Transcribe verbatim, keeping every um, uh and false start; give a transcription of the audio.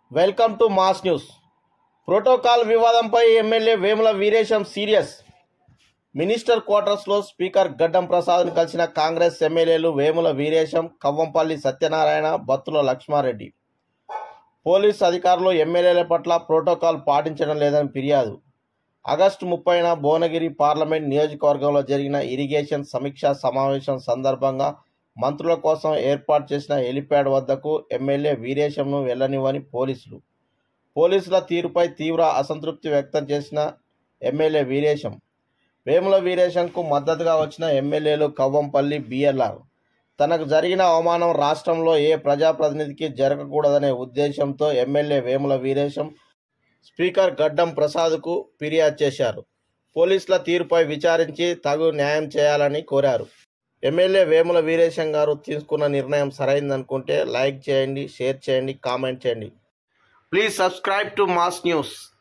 Welcome to Mass News. Protocol వివాదంపై MLA Vemula Veeresham serious. Minister క్వార్టర్స్లో speaker Gaddam ప్రసాద్ను కలిసిన కాంగ్రెస్ ఎమ్మెల్యేలు వేముల వీరేశం, కవ్వంపల్లి సత్యనారాయణ, బత్తుల లక్ష్మారెడ్డి. పోలీస్ అధికారులు ఎమ్మెల్యేల పట్ల ప్రోటోకాల్ పాటించడం లేదని ఫిర్యాదు. ఆగస్టు ముప్పైన భువనగిరి పార్లమెంట్ నియోజకవర్గంలో జరిగిన ఇరిగేషన్ సమీక్షా సమావేశం సందర్భంగా మంత్రుల కోసం ఏర్పాటు చేసిన హెలిప్యాడ్ వద్దకు ఎమ్మెల్యే వీరేశంను వెళ్లనివ్వని పోలీసులు. పోలీసుల తీరుపై తీవ్ర అసంతృప్తి వ్యక్తం చేసిన ఎమ్మెల్యే వీరేశం, వేముల వీరేశంకు మద్దతుగా వచ్చిన ఎమ్మెల్యేలు కవ్వంపల్లి, బిఎల్ఆర్ తనకు జరిగిన అవమానం రాష్ట్రంలో ఏ ప్రజాప్రతినిధికి జరగకూడదనే ఉద్దేశంతో ఎమ్మెల్యే వేముల వీరేశం స్పీకర్ గడ్డం ప్రసాద్కు ఫిర్యాదు చేశారు. పోలీసుల తీరుపై విచారించి తగు న్యాయం చేయాలని కోరారు. ఎమ్మెల్యే వేముల వీరేశం గారు తీసుకున్న నిర్ణయం సరైందనుకుంటే లైక్ చేయండి, షేర్ చేయండి, కామెంట్ చేయండి. Please subscribe to Mass news.